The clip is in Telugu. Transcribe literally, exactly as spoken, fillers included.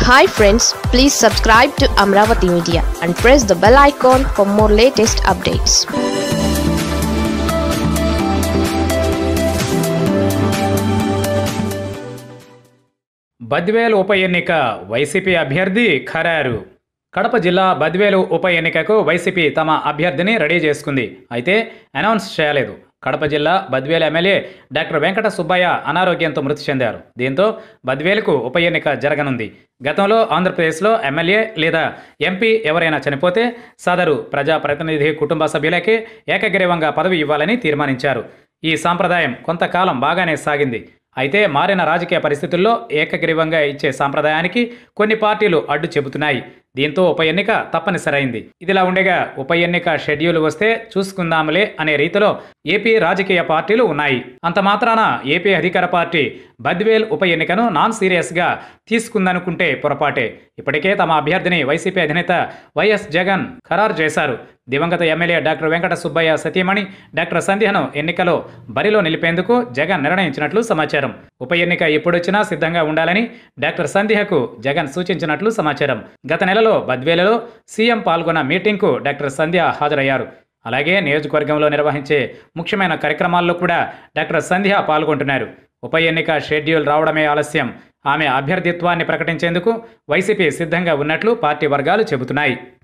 Hi friends, please subscribe to Amravati Media and press the bell icon for more latest updates. Badvel ఉప ఎన్నిక వైసీపీ అభ్యర్థి ఖరారు. కడప జిల్లా బద్వేలు ఉప ఎన్నికకు వైసీపీ తమ అభ్యర్థిని రెడీ చేసుకుంది. అయితే అనౌన్స్ చేయలేదు. కడప జిల్లా బద్వేలు ఎమ్మెల్యే డాక్టర్ వెంకట సుబ్బయ్య అనారోగ్యంతో మృతి చెందారు. దీంతో బద్వేలుకు ఉప ఎన్నిక జరగనుంది. గతంలో ఆంధ్రప్రదేశ్లో ఎమ్మెల్యే లేదా ఎంపీ ఎవరైనా చనిపోతే సదరు ప్రజాప్రతినిధి కుటుంబ సభ్యులకే ఏకగ్రీవంగా పదవి ఇవ్వాలని తీర్మానించారు. ఈ సాంప్రదాయం కొంతకాలం బాగానే సాగింది. అయితే మారిన రాజకీయ పరిస్థితుల్లో ఏకగ్రీవంగా ఇచ్చే సాంప్రదాయానికి కొన్ని పార్టీలు అడ్డు చెబుతున్నాయి. దీంతో ఉప ఎన్నిక తప్పనిసరైంది. ఇదిలా ఉండగా ఉప ఎన్నిక షెడ్యూల్ వస్తే చూసుకుందాంలే అనే రీతిలో ఏపీ రాజకీయ పార్టీలు ఉన్నాయి. అంత మాత్రాన ఏపీ అధికార పార్టీ బద్వేల్ ఉప ఎన్నికను నాన్ సీరియస్గా తీసుకుందనుకుంటే పొరపాటే. ఇప్పటికే తమ అభ్యర్థిని వైసీపీ అధినేత వైఎస్ జగన్ ఖరారు చేశారు. దివంగత ఎమ్మెల్యే డాక్టర్ వెంకట సుబ్బయ్య సతీమణి డాక్టర్ సంధ్యను ఎన్నికలో బరిలో నిలిపేందుకు జగన్ నిర్ణయించినట్లు సమాచారం. ఉప ఎన్నిక ఎప్పుడొచ్చినా సిద్ధంగా ఉండాలని డాక్టర్ సంధ్యకు జగన్ సూచించినట్లు సమాచారం. గత నెలలో బద్వేలలో సీఎం పాల్గొన్న మీటింగ్కు డాక్టర్ సంధ్య హాజరయ్యారు. అలాగే నియోజకవర్గంలో నిర్వహించే ముఖ్యమైన కార్యక్రమాల్లో కూడా డాక్టర్ సంధ్య పాల్గొంటున్నారు. ఉప ఎన్నిక షెడ్యూల్ రావడమే ఆలస్యం. ఆమె అభ్యర్థిత్వాన్ని ప్రకటించేందుకు వైసీపీ సిద్ధంగా ఉన్నట్లు పార్టీ వర్గాలు చెబుతున్నాయి.